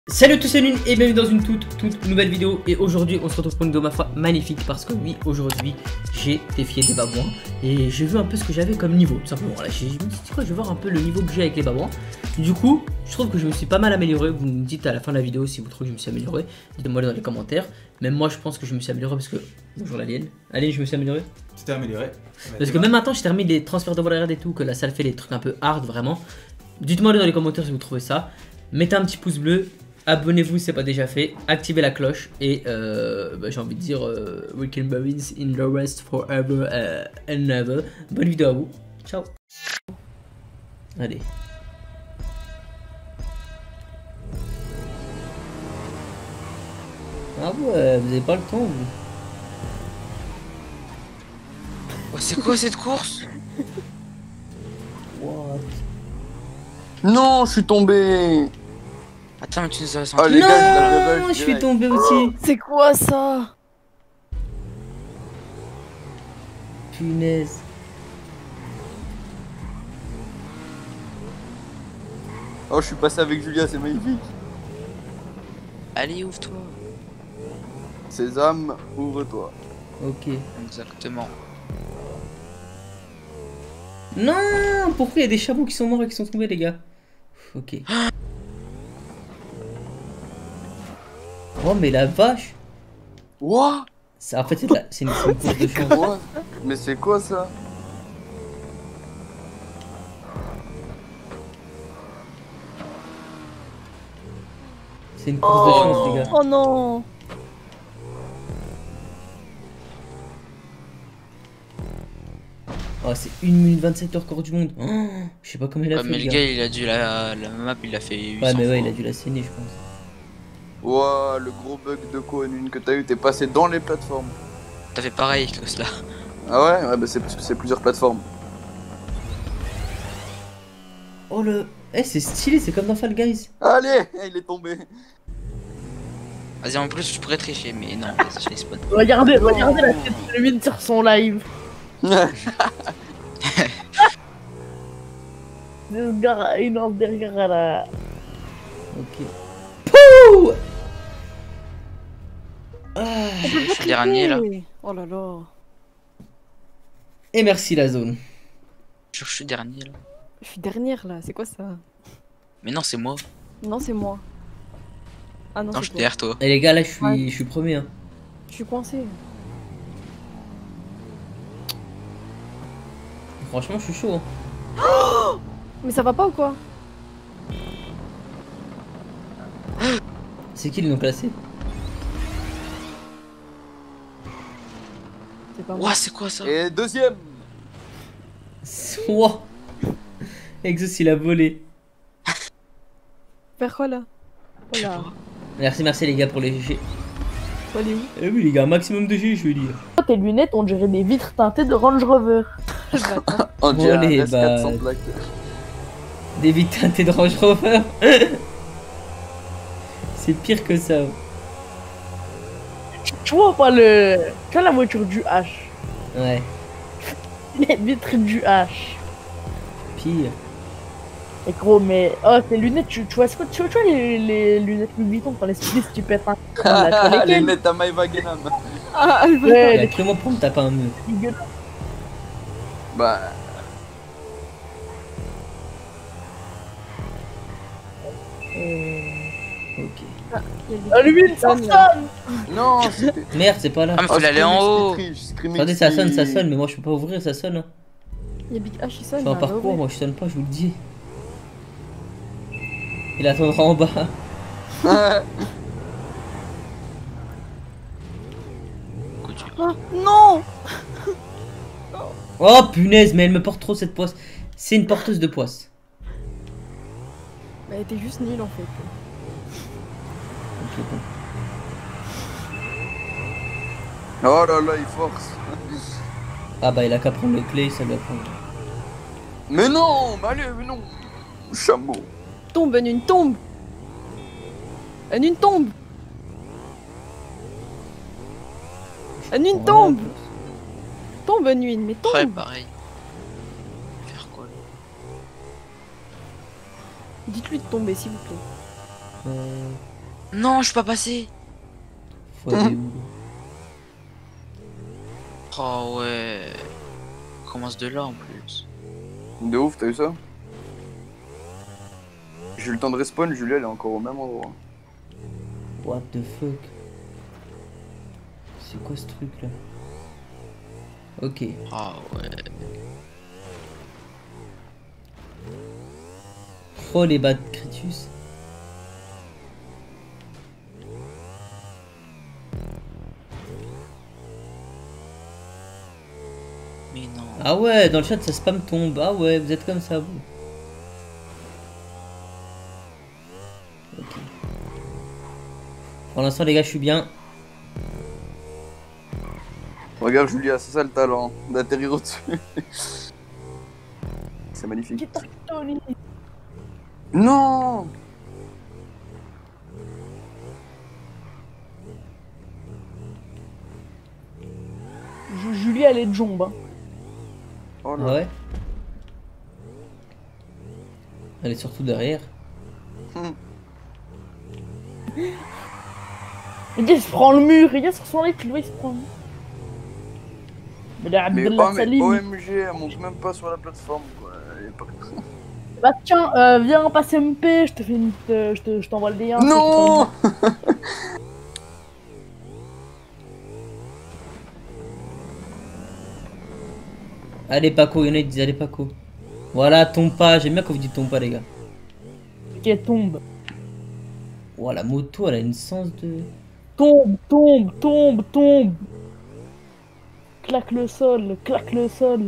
Salut à tous, salut et bienvenue dans une toute nouvelle vidéo. Et aujourd'hui on se retrouve pour une vidéo ma foi magnifique. Parce que oui, aujourd'hui j'ai défié des babouins. Et j'ai vu un peu ce que j'avais comme niveau, tout simplement. Voilà, je me suis dit quoi, je vais voir un peu le niveau que j'ai avec les babouins. Du coup, je trouve que je me suis pas mal amélioré. Vous me dites à la fin de la vidéo si vous trouvez que je me suis amélioré. Dites-moi dans les commentaires. Même moi je pense que je me suis amélioré parce que... Bonjour l'alien. Alien, je me suis amélioré. Tu t'es amélioré. Parce que même maintenant j'ai terminé les transferts de voile et tout. Que la salle fait les trucs un peu hard vraiment. Dites-moi dans les commentaires si vous trouvez ça. Mettez un petit pouce bleu. Abonnez-vous si c'est pas déjà fait, activez la cloche et j'ai envie de dire we can marines in the rest forever and ever. Bonne vidéo à vous, ciao. Allez. Ah ouais, vous avez pas le temps vous. Oh, c'est quoi cette course? What? Non, je suis tombé. Attends, mais tu nous as Oh, senti. les gars, Non, je suis tombé aussi. C'est quoi ça? Punaise. Oh, je suis passé avec Julia, c'est magnifique. Allez, ouvre-toi. Sésame, ouvre-toi. Ok. Exactement. Non, pourquoi il y a des chameaux qui sont morts et qui sont tombés les gars? Ok. Oh mais la vache. What? En fait c'est une course de chance. What? Mais c'est quoi ça? C'est une course de chance les gars. Oh non. Oh c'est 1 minute 27 heures record du monde. Oh, je sais pas comment il a Ouais, fait mais le le gars. gars, il a dû la map, il l'a fait 800 Ouais mais ouais fois. il a dû la saigner je pense. Wow, le gros bug de Kohanun que t'as eu, t'es passé dans les plateformes. T'as fait pareil que cela. Ah ouais? Ouais, bah c'est parce que c'est plusieurs plateformes. Oh le... Eh c'est stylé, c'est comme dans Fall Guys. Allez, il est tombé. Vas-y, en plus, je pourrais tricher, mais non, vas-y, je les spawn. Regardez la tête de lui sur son live. Ce gars, il lance derrière à la... Ok. Pouh. Ah. Je suis dernier là. Oh là là. Et merci la zone. Je suis dernier là. Je suis dernière là, c'est quoi ça? Mais non, c'est moi. Non, c'est moi. Ah non, Non, je c'est suis toi. derrière toi. Et les gars là Ouais. je suis premier hein. Je suis coincé. Franchement je suis chaud hein. Mais ça va pas ou quoi? C'est qui le non classé? C'est pas moi. Ouah, c'est quoi ça? Et deuxième. Wow. Exos il a volé. Faire quoi là? Oh là. Merci les gars pour les GG. Faut aller où? Eh oui les gars, maximum de GG je vais dire. Tes lunettes, on dirait des vitres teintées de Range Rover. On dirait un Allez, S4 sans bah. plaque. Des vitres teintées de Range Rover. C'est pire que ça. Tu vois pas le... Tu vois la voiture du H? Ouais, Les vitres du H. pire. Et gros, mais oh, tes lunettes, tu vois ce que tu vois les lunettes Louis Vuitton quand les stylistes tu pètes un tu vois Les lesquelles? lunettes à Maïva Genam. Ouais, Et après moi pour me taper un mur. les gueules. Bah. Ok. Ah, lui, il s'en sonne. Non, c'était. Merde c'est pas là. Ah, mais faut aller en haut. Attendez ça sonne mais moi je peux pas ouvrir ça sonne hein. Il y a Big H, il Je sonne. fais un bah, parcours ouais. moi je sonne pas je vous le dis. Il attendra en bas. Ah, non. Oh punaise mais elle me porte trop cette poisse. C'est une porteuse de poisse. Bah, t'es juste nul en fait. Ok bon. Oh là là, il force. Ah bah il a qu'à prendre le clé ça doit prendre. Mais non, mais allez, mais non. Chameau. Tombe, une tombe. Une tombe. Une tombe. Tombe, nuit, mais tombe. Ouais, pareil. Faire quoi là? Dites-lui de tomber, s'il vous plaît. Non, je suis pas passé. Faut aller où? Oh ouais. On commence de là en plus. De ouf, t'as vu ça? J'ai eu le temps de respawn, Julia elle est encore au même endroit. What the fuck? C'est quoi ce truc là? Ok. Ah ouais. Oh les bas de Critus. Mais non. Ah ouais, dans le chat ça spam tombe. Ah ouais, vous êtes comme ça vous. Ok. Pour l'instant les gars je suis bien. Regarde Julia, c'est ça le talent, d'atterrir au-dessus. C'est magnifique. Qui t'a Tony. Non! Julie, elle est de jombe. Hein. Oh Ah là. ouais. Elle est surtout derrière. Regarde, il se prend le mur. Regarde sur son lit, tu le vois, il se prend le mur. Mais là, Mais, Abdallah oh, mais Salim. OMG, elle monte même pas sur la plateforme quoi. Elle est pas... Bah tiens, viens, passe MP, je te fais une... je t'envoie le lien. Non! Allez Paco, il y en a qui disent allez Paco. Voilà, tombe pas. J'aime bien quand vous dites tombe pas les gars. Ok, tombe. Oh la moto elle a une sens de... Tombe, tombe, tombe, tombe. Claque le sol, claque le sol.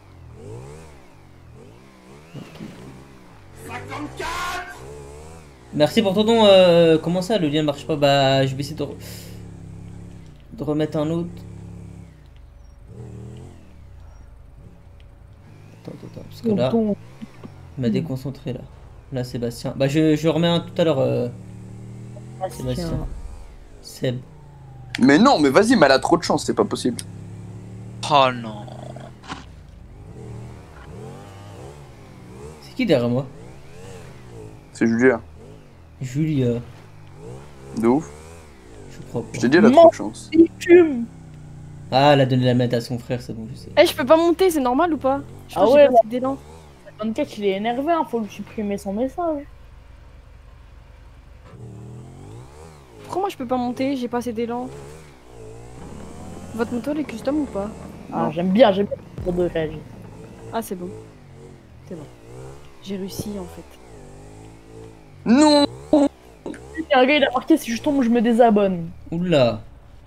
Merci pour ton don. Comment ça le lien ne marche pas? Bah je vais essayer de remettre un autre. Attends, parce que Tombe, là, tombe. il m'a déconcentré là. Là Sébastien. Bah je remets un tout à l'heure. Sébastien. Seb. Mais non, mais vas-y, mais elle a trop de chance, c'est pas possible. Oh non. C'est qui derrière moi? C'est Julia. Julia. De ouf. Je crois pas. Je t'ai dit, elle a trop de chance. Il fume. Ah, elle a donné la manette à son frère, c'est bon, je sais. Eh, je peux pas monter, c'est normal ou pas? Je Ah pense que ouais, j'ai pas assez d'élan. 24, il est énervé, hein, faut lui supprimer son message. Pourquoi moi je peux pas monter? J'ai pas assez d'élan. Votre moto elle est custom ou pas? Ah, Non. j'aime bien pour de réagir. Ah, c'est bon. C'est bon. J'ai réussi en fait. Non! Il y a un gars, il a marqué si je tombe, je me désabonne. Oula.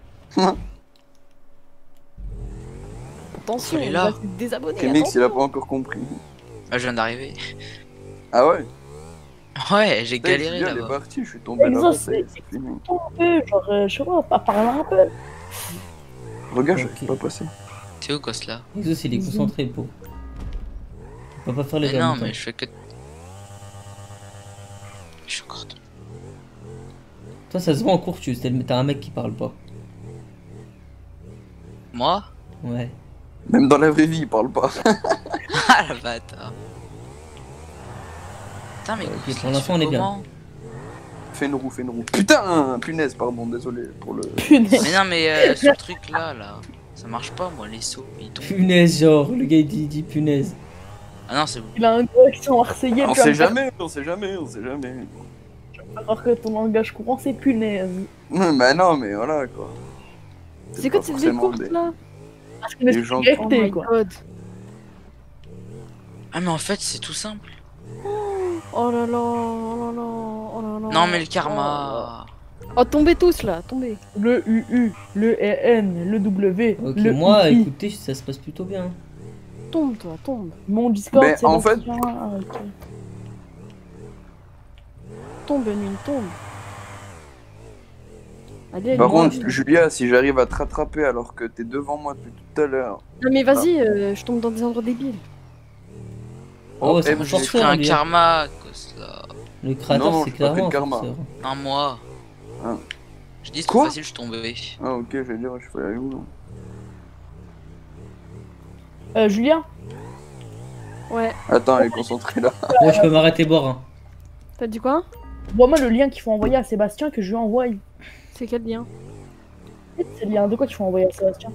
Attention, Elle est il là. va se désabonner. Remix, il a attention. pas encore compris. Ah, je viens d'arriver. Ah ouais? Ouais, j'ai Putain, galéré Julia, elle est là-bas. partie, je suis tombé là-bas, Exos, c'est fini. Tomber, genre, je sais pas parler un peu. Regarde, Ok. je pas passer. T'es où, gosse là? Exos, il est concentré, le pauvre. Il peut pas faire les Mais deux en non, même temps. mais je fais que. Je suis encore. Toi, ça se voit en cours, t'as un mec qui parle pas. Moi? Ouais. Même dans la vraie vie, il parle pas. Ah la bâtard. Putain, mais Ok, gosse, pour là, l'instant, tu on est fais bien. comment? Fais une roue, fais une roue. Putain, punaise, pardon, désolé pour le... Punaise. Mais non, mais ce truc là, ça marche pas, moi, les sauts, ils tombent. Punaise, genre, le gars il dit punaise. Ah non, c'est bon. Il a un gros accent marseillais. On tu vas sait me faire jamais, on sait jamais, on sait jamais. croire que ton langage courant, c'est punaise. Bah non, mais voilà, quoi. C'est quoi pas cette forcément course des- là? Parce que Les gens- Oh my quoi. god. Ah, mais en fait, c'est tout simple. Oh là là, oh là là, oh là là. Non, mais le karma. Oh, tombez tous là, tombez. Le UU, le EN, le W, Ok, le moi, UI. écoutez, ça se passe plutôt bien. Tombe toi, tombe. Mon Discord, Mais c'est en bon, fait- tiens, ok. Tombe, Nune, tombe. Allez, Par moi, contre, Julia, si j'arrive à te rattraper alors que t'es devant moi depuis tout à l'heure. Non mais vas-y, je tombe dans des endroits débiles. Oh, ouais, c'est MG. un Je ferai forceur, un lui. karma, gosse là. Le créateur, Non, c'est je fais pas clairement de un karma. forceur. Un mois. Ah. Je dis, c'est Quoi trop facile, je suis tombé. Ah ok, j'allais dire, je fais aller où là Julien, Ouais, Attends, elle est concentrée là. Bon, je peux m'arrêter boire. Hein. t'as dit quoi? Vois-moi le lien qu'il faut envoyer à Sébastien que je lui envoie. C'est quel lien? C'est le lien de quoi qu'il faut envoyer à Sébastien?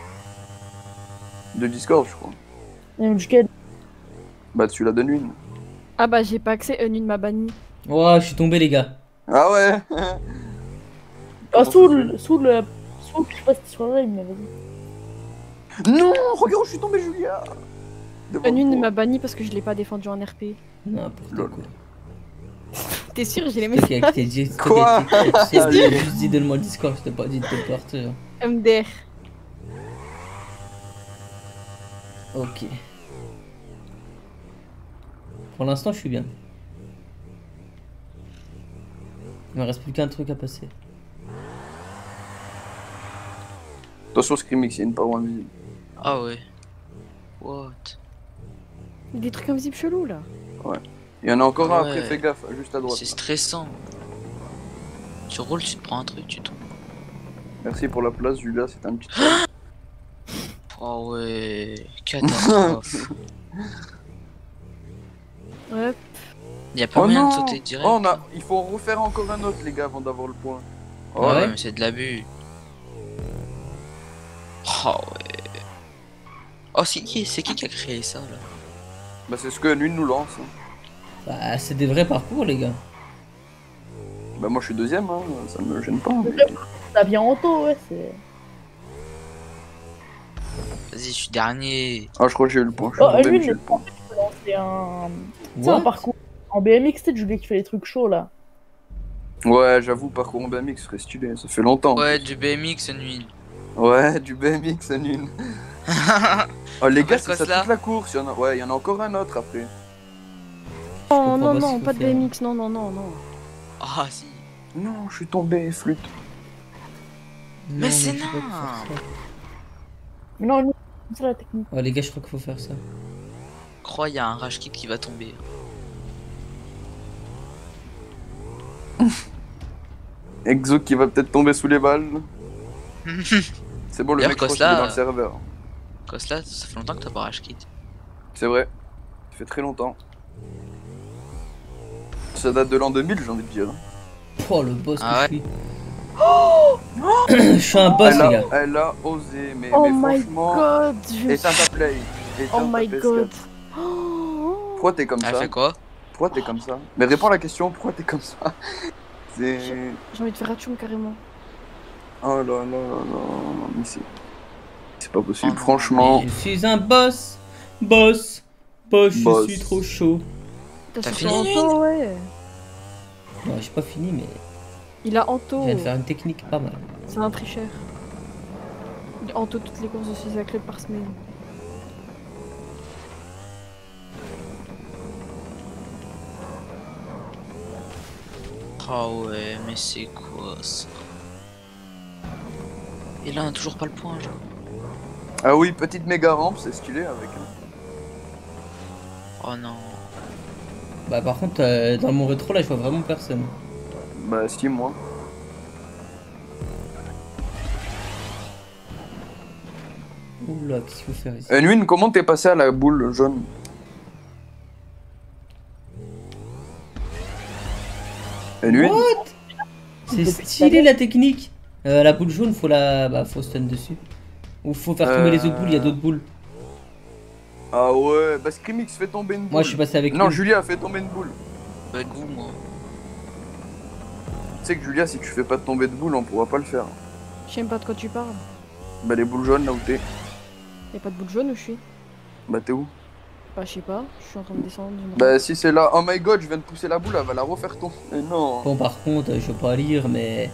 De Discord, je crois. Et duquel? Bah, tu la donnes une. Ah bah j'ai pas accès, une m'a banni. Oh, je suis tombé, les gars. Ah ouais. Ah, Soul, je sais pas si tu sur le live, mais vas-y. Non, regarde, je suis tombé, Julia. Devant Une toi. m'a banni parce que je l'ai pas défendu en RP. N'importe Lol. quoi. T'es sûr, j'ai les C'est toi qui messages as dit. Quoi? J'ai juste dit de le Discord, je t'ai pas dit de te partir. MDR. Ok. Pour l'instant, je suis bien. Il me reste plus qu'un truc à passer. Attention, Screamix, il y a une paroi invisible. Ah ouais. What? Il y a des trucs invisibles chelous là. Il y en a encore un Ouais. après, fais gaffe, juste à droite. C'est là. stressant. Tu roules, tu te prends un truc, tu tombes. Merci pour la place, Julia, c'est un petit. Oh ouais. Catastrophe. Ouais. Y'a pas Oh moyen non. de sauter direct. Oh, il faut en refaire encore un autre, les gars, avant d'avoir le point. Oh Ah ouais, ouais mais c'est de l'abus. Oh ouais. Oh, c'est qui a créé ça là? Bah, c'est ce que lui nous lance. Hein. Bah, c'est des vrais parcours, les gars. Bah, moi, je suis deuxième, hein, ça me gêne pas. Mais... Ça vient en taux, ouais, c'est. Vas-y, je suis dernier. Ah, je crois que j'ai eu le point. Je suis Oh, tombé, lui, mais j'ai eu le point. tu peux lancer un. Tu sais, un What? parcours. En BMX, tu sais, Julie qui fait les trucs chauds là. Ouais, j'avoue, parcours en BMX serait stylé, ça fait longtemps. Ouais, du BMX nuit. Ouais, du BMX, nul. Oh, les gars, c'est ça Cosla. toute la course. Ouais, il y en a encore un autre après. Oh comprends non, pas ce non, qu'il pas faut de faire. BMX, non, non, non, non. Ah si. Non, je suis tombé, flûte. Mais c'est je sais pas nain. faire ça. Mais non, lui, c'est ça la technique. Oh, les gars, je crois qu'il faut faire ça. Crois, il y a un rage kit qui va tomber. Exo qui va peut-être tomber sous les balles. C'est bon, le D'ailleurs, mec, je crois qu'il Cosla, est dans le serveur. Cosla, ça fait longtemps que t'as pas rage kit. C'est vrai. Ça fait très longtemps. Ça date de l'an 2000, j'ai envie de dire. Oh, le boss Ah que je suis. Je suis un boss, les gars. Elle a osé, mais, Oh mais my franchement. god, je... Éteins ta play. Éteins Oh ta my PS4. god. Oh. Pourquoi t'es comme Elle ça fait quoi? Pourquoi t'es comme ça Mais réponds à la question, pourquoi t'es comme ça? C'est... J'ai envie de faire atchoum carrément. Oh là là là là, mais c'est pas possible, Oh, franchement. Je suis un boss. Boss. Boss, je Boss. suis trop chaud. T'as surtout fini, Anto, ouais. Non, j'ai pas fini, mais Il a je Anto. viens de faire une technique pas mal. C'est un tricheur. Il a Anto toutes les courses de 6 à club par semaine. Oh ouais, mais c'est quoi ça? Et là, on a toujours pas le point, genre. Ah oui, petite méga rampe, c'est stylé avec. Oh non. Bah, par contre, dans mon rétro, là, je vois vraiment personne. Bah si, moi. Oula, qu'est-ce qu'il faut faire ici? Nuin, comment t'es passé à la boule jaune? Nuin? C'est stylé la technique. La boule jaune, faut faut stun dessus. Ou faut faire tomber les autres boules, il y a d'autres boules. Ah ouais, bah Screamix fait tomber une boule. Moi, je suis passé avec Non, lui. Julia fait tomber une boule. Avec vous, moi. Tu sais que Julia, si tu fais pas tomber de boule, on pourra pas le faire. Je sais même pas de quoi tu parles. Bah les boules jaunes là où t'es. Y'a pas de boule jaune où je suis? Bah t'es où? Bah je sais pas, je suis en train de descendre. d'une rampe. Bah si c'est là, oh my god, je viens de pousser la boule, elle va la refaire tomber. Mais non. Bon, par contre, je peux pas lire, mais.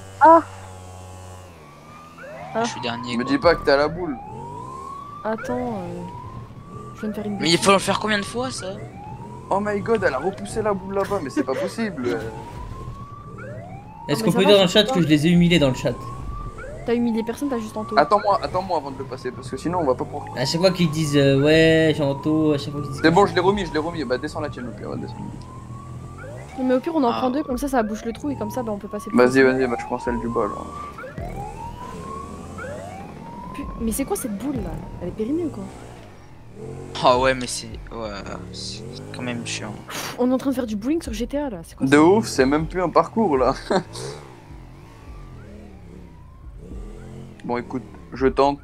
Je suis dernier. Me Quoi. dis pas que t'es à la boule. Attends, je viens de faire une Mais il faut le faire combien de fois ça? Oh my god, elle a repoussé la boule là-bas, mais c'est pas possible. Est-ce mais qu'on ça peut va, dire dans le je chat sais que pas. je les ai humiliés dans le chat? T'as humilié personne, t'as juste Anto. Attends-moi avant de le passer, parce que sinon on va pas pouvoir. À chaque fois qu'ils disent ouais, Janto, à chaque fois qu'ils disent. C'est bon, je l'ai remis. Bah descends la tienne au pire, descends. Mais au pire on en Ah. prend deux, comme ça bouche le trou et comme ça bah on peut passer. plus Vas-y, facilement. bah je prends celle du bas là. Mais c'est quoi cette boule là? Elle est périmée ou quoi? Oh ouais, mais c'est. Ouais, c'est quand même chiant. On est en train de faire du bowling sur GTA là, c'est quoi De ça? ouf, c'est même plus un parcours là. Bon, écoute, je tente.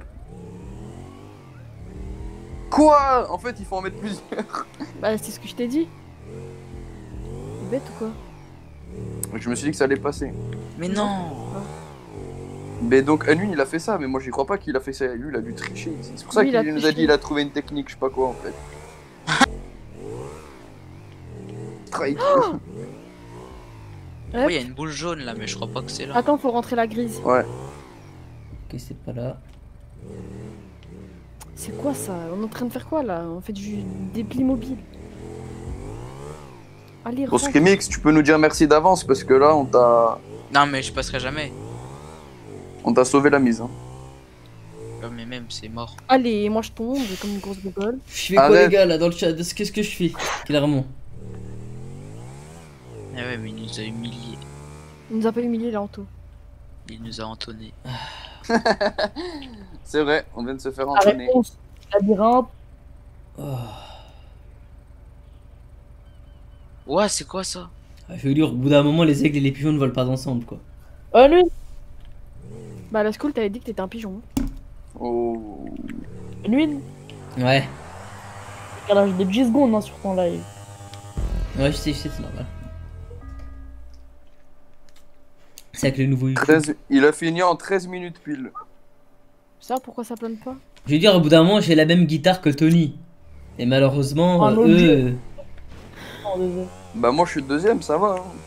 Quoi? En fait, il faut en mettre plusieurs. Bah c'est ce que je t'ai dit. T'es bête ou quoi? Je me suis dit que ça allait passer. Mais non! Mais donc, Anune, il a fait ça, mais moi j'y crois pas qu'il a fait ça. Lui, il a dû tricher. C'est pour ça Oui, il a qu'il nous a triché. dit il a trouvé une technique, je sais pas quoi en fait. Strike. Hop. Oui, il y a une boule jaune là, mais je crois pas que c'est là. Attends, faut rentrer la grise. Ouais. Ok, c'est pas là. C'est quoi ça? On est en train de faire quoi là? On fait des plis mobiles. Allez, Pour rentre. Scrimix, tu peux nous dire merci d'avance parce que là, Non, mais je passerai jamais. on t'a sauvé la mise. Hein. Oh, mais même, c'est mort. Allez, moi je tombe comme une grosse gogole. Je fais quoi Arrête. les gars là dans le chat? Qu'est-ce que je fais? Clairement. Ah ouais, mais il nous a humiliés. Il nous a pas humilié là, Anto. Il nous a entonné. C'est vrai, on vient de se faire La entraîner. réponse, labyrinthe. Oh. Ouais, c'est quoi ça? Ah, je veux dire, au bout d'un moment, les aigles et les pigeons ne volent pas ensemble quoi. Lui, Bah la school t'avais dit que t'étais un pigeon. Oh. lui, Ouais. il a des 10 secondes hein, sur ton live. Ouais, je sais, c'est normal. C'est avec le nouveau YouTube. 13... Il a fini en 13 minutes pile. Ça, pourquoi ça plane pas? Je veux dire, au bout d'un moment, j'ai la même guitare que Tony. Et malheureusement, Un autre eux. jeu. Non, désolé. Bah moi je suis deuxième, ça va. Hein.